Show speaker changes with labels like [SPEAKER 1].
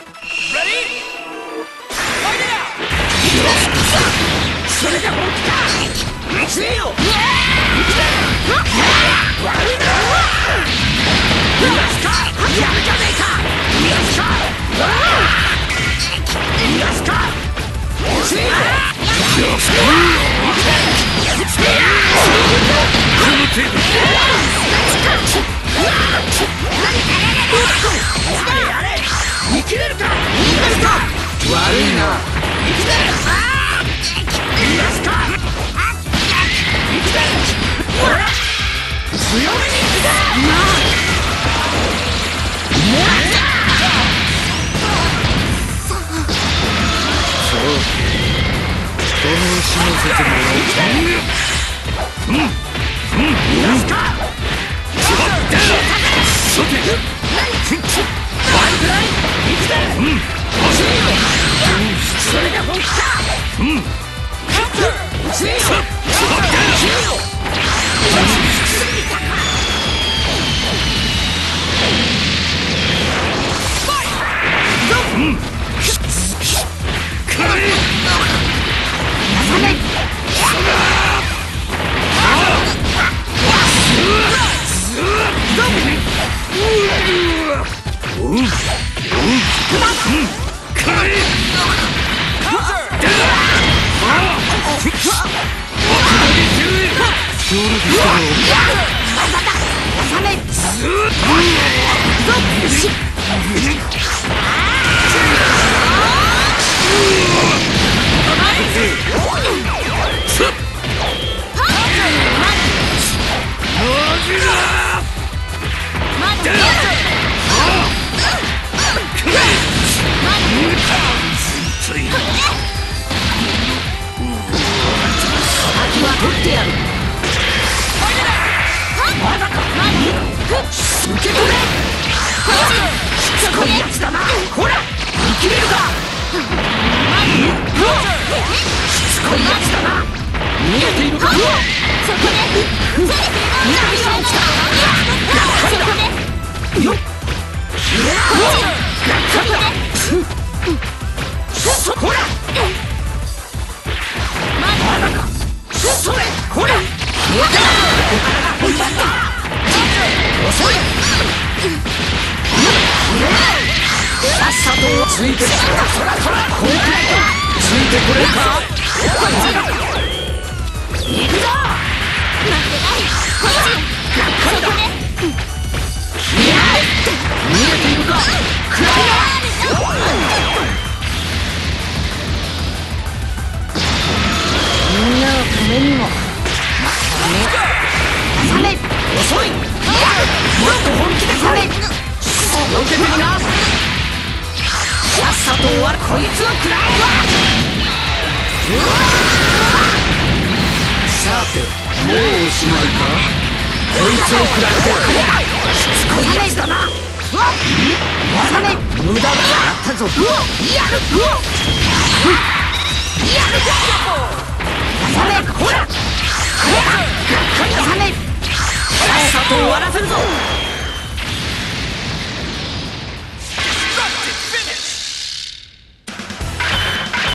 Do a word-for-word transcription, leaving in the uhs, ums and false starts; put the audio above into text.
[SPEAKER 1] それが本気か。せよ。悪いな。逃がすか。やるじゃねえか。逃がすか。逃がすか。せよ。この程度。生きれるか。悪いな。生きれる。逃がすか。強めに行くぞ。そう人の石の説明をうんうん逃がすか。ちょっとそてバイクライ生きてうんそれが本気か。うんせよ。ついてこれか。行くぞ。待ってないこっちがっかりだ。逃げているか。くらいだ。みんなのためにも挟め遅い。もっと本気でこれ避けてみな。さっさと終わる。こいつを食らえ。さてもうおしまいか。こいつを食らってしつこいやつだな。無駄だったぞ。やるやる